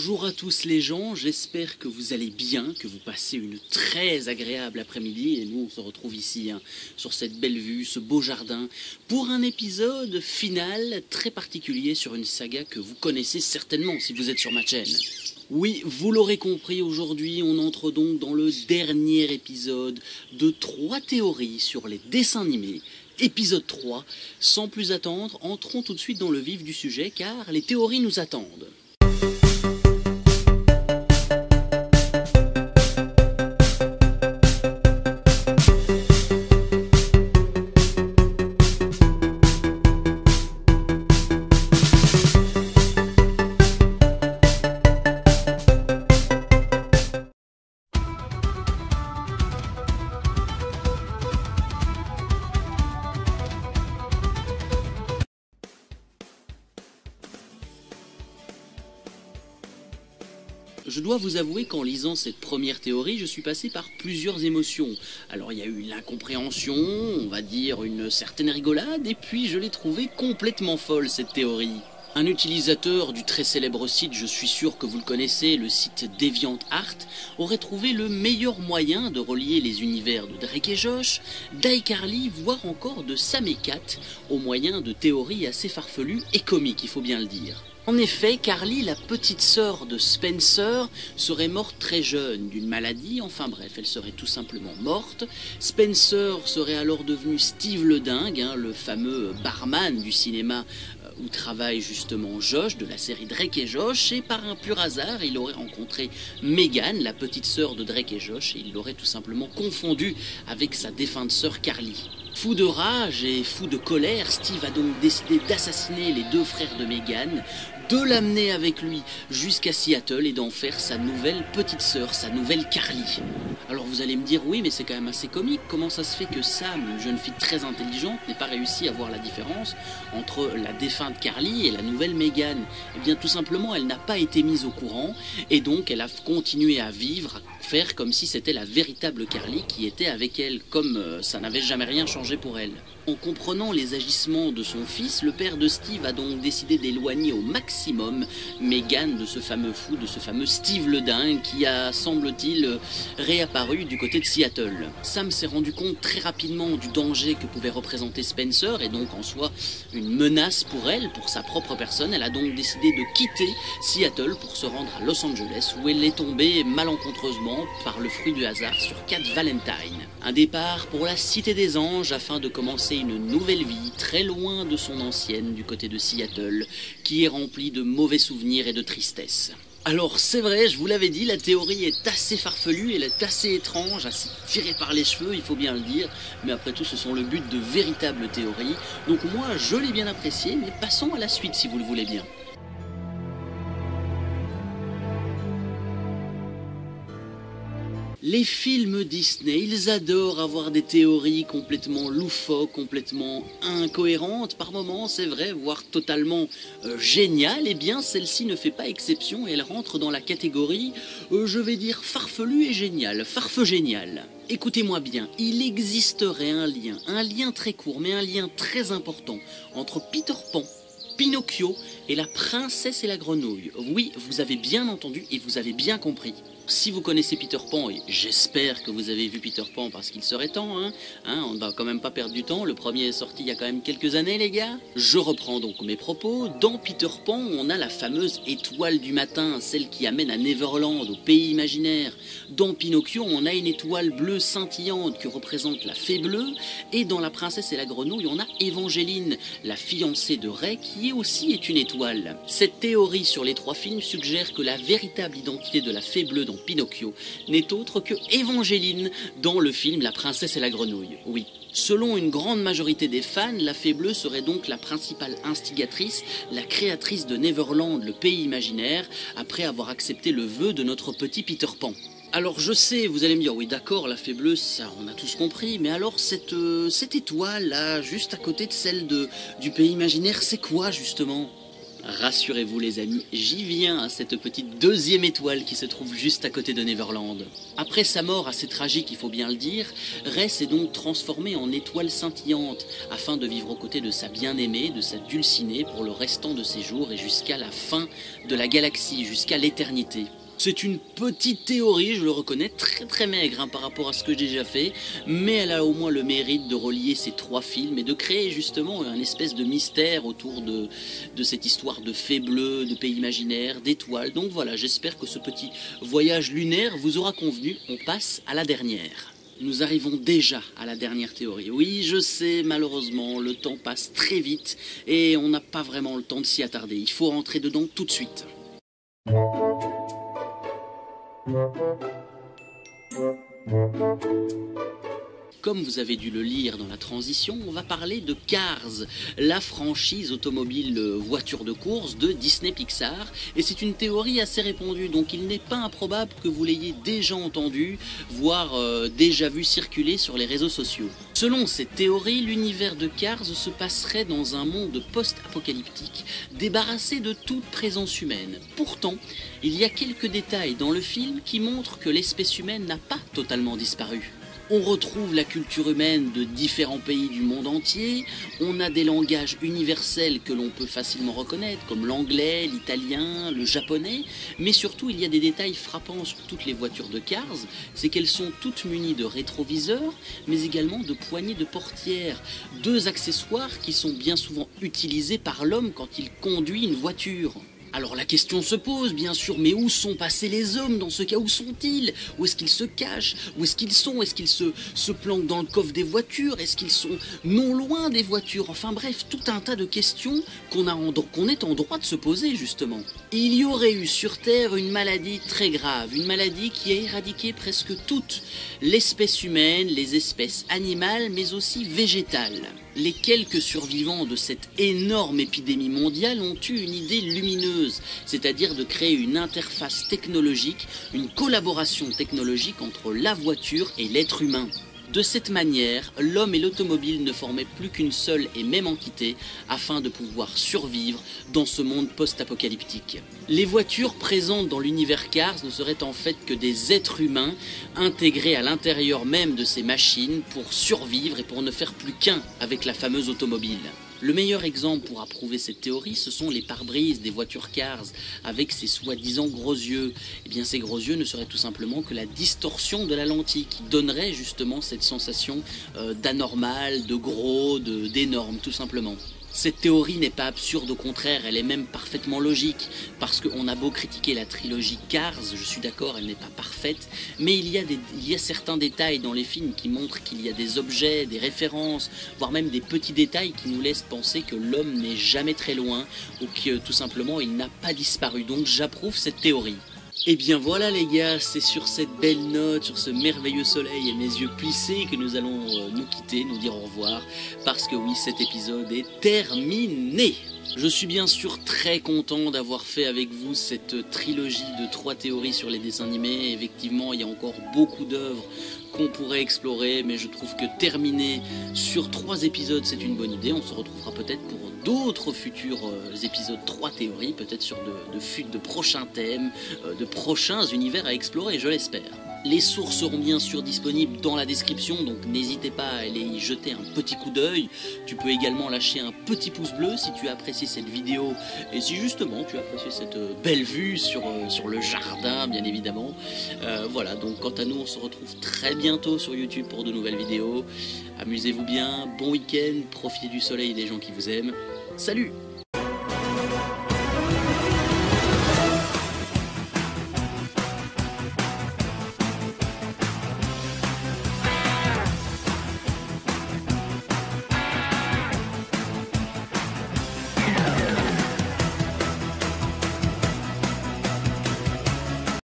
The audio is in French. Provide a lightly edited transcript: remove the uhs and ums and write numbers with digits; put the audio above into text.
Bonjour à tous les gens, j'espère que vous allez bien, que vous passez une très agréable après-midi et nous on se retrouve ici sur cette belle vue, ce beau jardin pour un épisode final très particulier sur une saga que vous connaissez certainement si vous êtes sur ma chaîne. Oui, vous l'aurez compris, aujourd'hui on entre donc dans le dernier épisode de 3 théories sur les dessins animés. Épisode 3, sans plus attendre, entrons tout de suite dans le vif du sujet car les théories nous attendent. Je dois vous avouer qu'en lisant cette première théorie, je suis passé par plusieurs émotions. Alors il y a eu l'incompréhension, on va dire une certaine rigolade, et puis je l'ai trouvée complètement folle cette théorie. Un utilisateur du très célèbre site, je suis sûr que vous le connaissez, le site DeviantArt, aurait trouvé le meilleur moyen de relier les univers de Drake et Josh, d'iCarly, voire encore de Sam et Cat, au moyen de théories assez farfelues et comiques, il faut bien le dire. En effet, Carly, la petite sœur de Spencer, serait morte très jeune d'une maladie, enfin bref, elle serait tout simplement morte. Spencer serait alors devenu Steve le Dingue, le fameux barman du cinéma où travaille justement Josh, de la série Drake et Josh, et par un pur hasard, il aurait rencontré Megan, la petite sœur de Drake et Josh, et il l'aurait tout simplement confondu avec sa défunte sœur Carly. Fou de rage et fou de colère, Steve a donc décidé d'assassiner les deux frères de Megan, de l'amener avec lui jusqu'à Seattle et d'en faire sa nouvelle petite sœur, sa nouvelle Carly. Alors vous allez me dire, oui mais c'est quand même assez comique, comment ça se fait que Sam, une jeune fille très intelligente, n'ait pas réussi à voir la différence entre la défunte Carly et la nouvelle Megan? Eh bien tout simplement elle n'a pas été mise au courant et donc elle a continué à vivre, à faire comme si c'était la véritable Carly qui était avec elle, comme ça n'avait jamais rien changé pour elle. En comprenant les agissements de son fils, le père de Steve a donc décidé d'éloigner au maximum Megan de ce fameux fou, de ce fameux Steve le Dingue qui a, semble-t-il, réapparu du côté de Seattle. Sam s'est rendu compte très rapidement du danger que pouvait représenter Spencer et donc en soi une menace pour elle, pour sa propre personne. Elle a donc décidé de quitter Seattle pour se rendre à Los Angeles où elle est tombée malencontreusement par le fruit du hasard sur Cat Valentine. Un départ pour la Cité des Anges afin de commencer une nouvelle vie très loin de son ancienne du côté de Seattle qui est remplie de mauvais souvenirs et de tristesse. Alors c'est vrai, je vous l'avais dit, la théorie est assez farfelue, elle est assez étrange, assez tirée par les cheveux, il faut bien le dire, mais après tout ce sont le but de véritables théories, donc moi je l'ai bien apprécié, mais passons à la suite si vous le voulez bien. Les films Disney, ils adorent avoir des théories complètement loufoques, complètement incohérentes, par moments c'est vrai, voire totalement géniales. Eh bien celle-ci ne fait pas exception et elle rentre dans la catégorie, je vais dire farfelu et génial, farfeu génial. Écoutez-moi bien, il existerait un lien très court, mais un lien très important entre Peter Pan, Pinocchio et la princesse et la grenouille. Oui, vous avez bien entendu et vous avez bien compris. Si vous connaissez Peter Pan, et j'espère que vous avez vu Peter Pan parce qu'il serait temps, on ne va quand même pas perdre du temps, le premier est sorti il y a quand même quelques années les gars. Je reprends donc mes propos, dans Peter Pan on a la fameuse étoile du matin, celle qui amène à Neverland, au pays imaginaire. Dans Pinocchio on a une étoile bleue scintillante que représente la fée bleue, et dans La princesse et la grenouille on a Évangeline, la fiancée de Ray qui est une étoile. Cette théorie sur les 3 films suggère que la véritable identité de la fée bleue dans Pinocchio n'est autre que Évangeline dans le film La princesse et la grenouille. Oui, selon une grande majorité des fans, la fée bleue serait donc la principale instigatrice, la créatrice de Neverland, le pays imaginaire, après avoir accepté le vœu de notre petit Peter Pan. Alors je sais, vous allez me dire, oui d'accord, la fée bleue, ça on a tous compris, mais alors cette étoile là, juste à côté de celle du pays imaginaire, c'est quoi justement ? Rassurez-vous les amis, j'y viens à cette petite deuxième étoile qui se trouve juste à côté de Neverland. Après sa mort assez tragique, il faut bien le dire, Rhys est donc transformé en étoile scintillante afin de vivre aux côtés de sa bien-aimée, de sa Dulcinée pour le restant de ses jours et jusqu'à la fin de la galaxie, jusqu'à l'éternité. C'est une petite théorie, je le reconnais, très maigre par rapport à ce que j'ai déjà fait, mais elle a au moins le mérite de relier ces trois films et de créer justement un espèce de mystère autour de cette histoire de fées bleues, de pays imaginaires, d'étoiles. Donc voilà, j'espère que ce petit voyage lunaire vous aura convenu. On passe à la dernière. Nous arrivons déjà à la dernière théorie. Oui, je sais, malheureusement, le temps passe très vite et on n'a pas vraiment le temps de s'y attarder. Il faut rentrer dedans tout de suite. Comme vous avez dû le lire dans la transition, on va parler de Cars, la franchise automobile voiture de course de Disney Pixar. Et c'est une théorie assez répandue, donc il n'est pas improbable que vous l'ayez déjà entendu, voire déjà vu circuler sur les réseaux sociaux. Selon cette théorie, l'univers de Cars se passerait dans un monde post-apocalyptique, débarrassé de toute présence humaine. Pourtant, il y a quelques détails dans le film qui montrent que l'espèce humaine n'a pas totalement disparu. On retrouve la culture humaine de différents pays du monde entier, on a des langages universels que l'on peut facilement reconnaître, comme l'anglais, l'italien, le japonais, mais surtout il y a des détails frappants sur toutes les voitures de Cars, c'est qu'elles sont toutes munies de rétroviseurs, mais également de poignées de portières, deux accessoires qui sont bien souvent utilisés par l'homme quand il conduit une voiture. Alors la question se pose, bien sûr, mais où sont passés les hommes dans ce cas? Où sont-ils? Où est-ce qu'ils se cachent? Où est-ce qu'ils sont? Est-ce qu'ils se planquent dans le coffre des voitures? Est-ce qu'ils sont non loin des voitures? Enfin bref, tout un tas de questions qu'on est en droit de se poser, justement. Il y aurait eu sur Terre une maladie très grave, une maladie qui a éradiqué presque toute l'espèce humaine, les espèces animales, mais aussi végétales. Les quelques survivants de cette énorme épidémie mondiale ont eu une idée lumineuse, c'est-à-dire de créer une interface technologique, une collaboration technologique entre la voiture et l'être humain. De cette manière, l'homme et l'automobile ne formaient plus qu'une seule et même entité afin de pouvoir survivre dans ce monde post-apocalyptique. Les voitures présentes dans l'univers Cars ne seraient en fait que des êtres humains intégrés à l'intérieur même de ces machines pour survivre et pour ne faire plus qu'un avec la fameuse automobile. Le meilleur exemple pour approuver cette théorie, ce sont les pare-brises des voitures Cars, avec ces soi-disant gros yeux. Eh bien, ces gros yeux ne seraient tout simplement que la distorsion de la lentille, qui donnerait justement cette sensation d'anormal, de gros, d'énorme, tout simplement. Cette théorie n'est pas absurde, au contraire, elle est même parfaitement logique, parce qu'on a beau critiquer la trilogie Cars, je suis d'accord, elle n'est pas parfaite, mais il y a certains détails dans les films qui montrent qu'il y a des objets, des références, voire même des petits détails qui nous laissent penser que l'homme n'est jamais très loin, ou que tout simplement il n'a pas disparu, donc j'approuve cette théorie. Et bien voilà les gars, c'est sur cette belle note, sur ce merveilleux soleil et mes yeux plissés que nous allons nous quitter, nous dire au revoir, parce que oui, cet épisode est terminé. Je suis bien sûr très content d'avoir fait avec vous cette trilogie de 3 théories sur les dessins animés. Effectivement, il y a encore beaucoup d'œuvres qu'on pourrait explorer, mais je trouve que terminer sur 3 épisodes, c'est une bonne idée. On se retrouvera peut-être pour d'autres futurs épisodes 3 théories, peut-être sur de prochains thèmes, de prochains univers à explorer, je l'espère. Les sources seront bien sûr disponibles dans la description, donc n'hésitez pas à aller y jeter un petit coup d'œil. Tu peux également lâcher un petit pouce bleu si tu as apprécié cette vidéo et si justement tu as apprécié cette belle vue sur le jardin, bien évidemment. Voilà, donc quant à nous, on se retrouve très bientôt sur YouTube pour de nouvelles vidéos. Amusez-vous bien, bon week-end, profitez du soleil et des gens qui vous aiment. Salut!